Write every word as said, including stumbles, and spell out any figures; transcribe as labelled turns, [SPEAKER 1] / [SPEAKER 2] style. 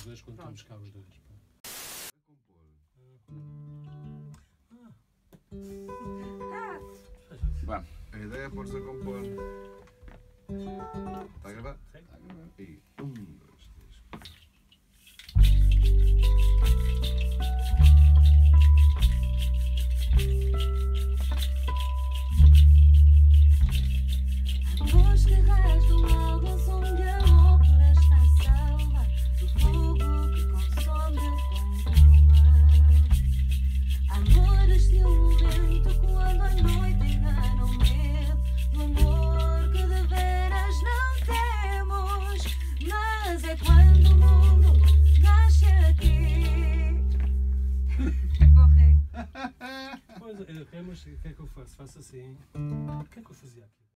[SPEAKER 1] dois quando estamos cá os dois.
[SPEAKER 2] Bom, a ideia é pôr-se a compor. Está a gravar?
[SPEAKER 1] Sim.
[SPEAKER 2] Está a gravar. E um, dois, três, quatro.
[SPEAKER 3] Amores que rasgam algum som de amor por esta selva do fogo que consome com calma. Amores de um vento quando a noite engana o medo do amor que de veras não temos. Mas é quando o mundo nasce aqui. Corre.
[SPEAKER 1] Pois, é, mas o que é que eu faço? Faço assim. O que é que eu fazia aqui?